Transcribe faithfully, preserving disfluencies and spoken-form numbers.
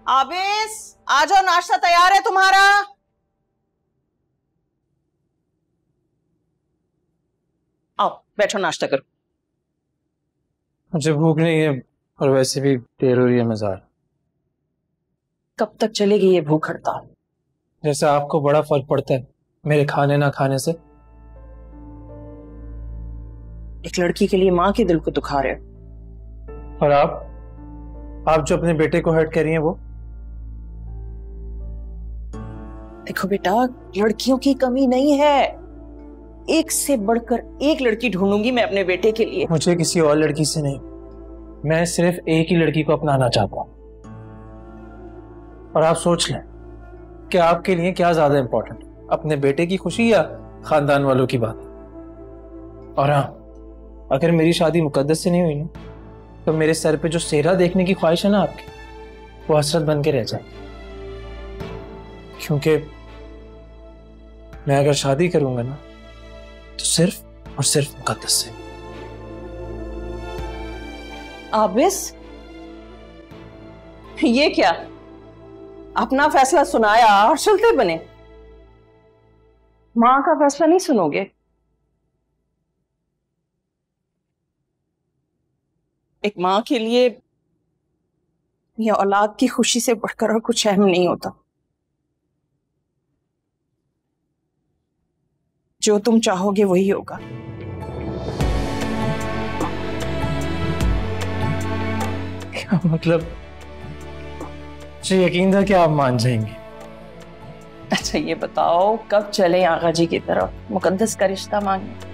आबिस, आ जाओ, नाश्ता तैयार है तुम्हारा। आओ बैठो, नाश्ता करो। मुझे भूख नहीं है और वैसे भी देर हो रही है मज़ार। कब तक चलेगी ये भूख हड़ताल? जैसे आपको बड़ा फर्क पड़ता है मेरे खाने ना खाने से। एक लड़की के लिए माँ के दिल को दुखा रहे हो। और आप आप जो अपने बेटे को हर्ट कर रही हैं वो। देखो बेटा, लड़कियों की कमी नहीं है, एक से बढ़कर एक लड़की ढूंढूंगी मैं अपने बेटे के लिए। मुझे किसी और लड़की से नहीं, मैं सिर्फ एक ही लड़की को अपनाना चाहता हूं। और आप सोच लें कि आपके लिए क्या ज्यादा इंपॉर्टेंट, अपने बेटे की खुशी या खानदान वालों की बात। और हाँ, अगर मेरी शादी मुकद्दस से नहीं हुई ना, तो मेरे सर पे जो सेहरा देखने की ख्वाहिश है ना आपकी, वो हसरत बन के रह जाए। क्योंकि मैं अगर शादी करूंगा ना, तो सिर्फ और सिर्फ मुकद्दस से। आबिस, ये क्या, अपना फैसला सुनाया और चलते बने, मां का फैसला नहीं सुनोगे? एक मां के लिए ये औलाद की खुशी से बढ़कर और कुछ अहम नहीं होता। जो तुम चाहोगे वही होगा। क्या मतलब? मुझे यकीन था कि आप मान जाएंगे। अच्छा ये बताओ, कब चले आगा जी की तरफ मुकद्दस का रिश्ता मांगने?